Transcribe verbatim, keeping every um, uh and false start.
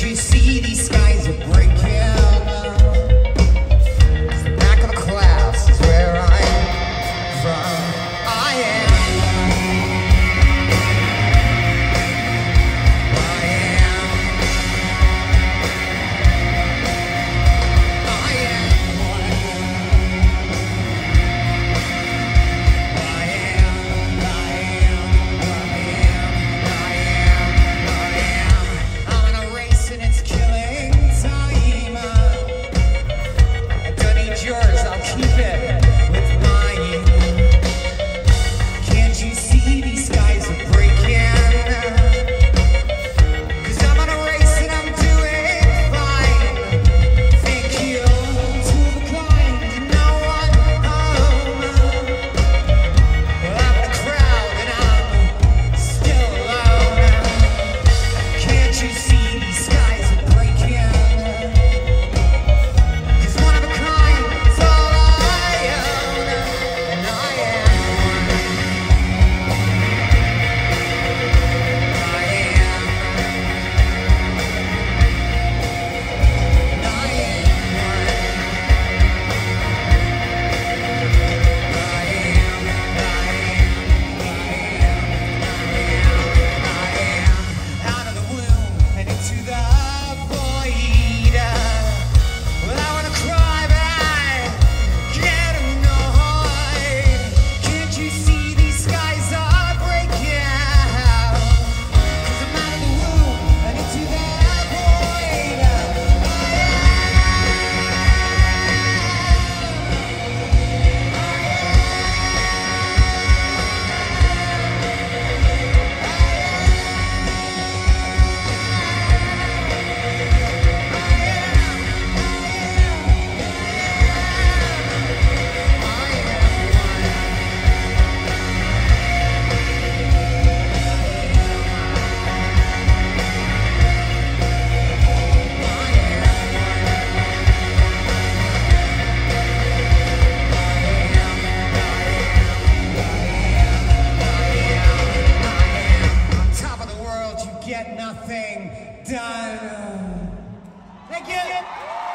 you see these skies are breaking? The back of the class is where I'm from. I am. I am. I am one. I am. I am. I am. I am. I am. I'm in a race and it's killing time. I don't need yours, I'll keep it with mine. Can't you see these skies are breaking? Cause I'm on a race and I'm doing fine. Thank you to the kind and no one home. Well, I'm the crowd and I'm still alone. Can't you see these skies are breaking? Cause one of a kind is all I own. And I am one. I am. And I am one. I am. I am. I am. I am. Out of the womb and into the void. Well, I wanna cry, but I can't annoy. Can't you see these skies are breaking? Cause I'm out of the womb and into the void. On top of the world, you get nothing done. Thank you.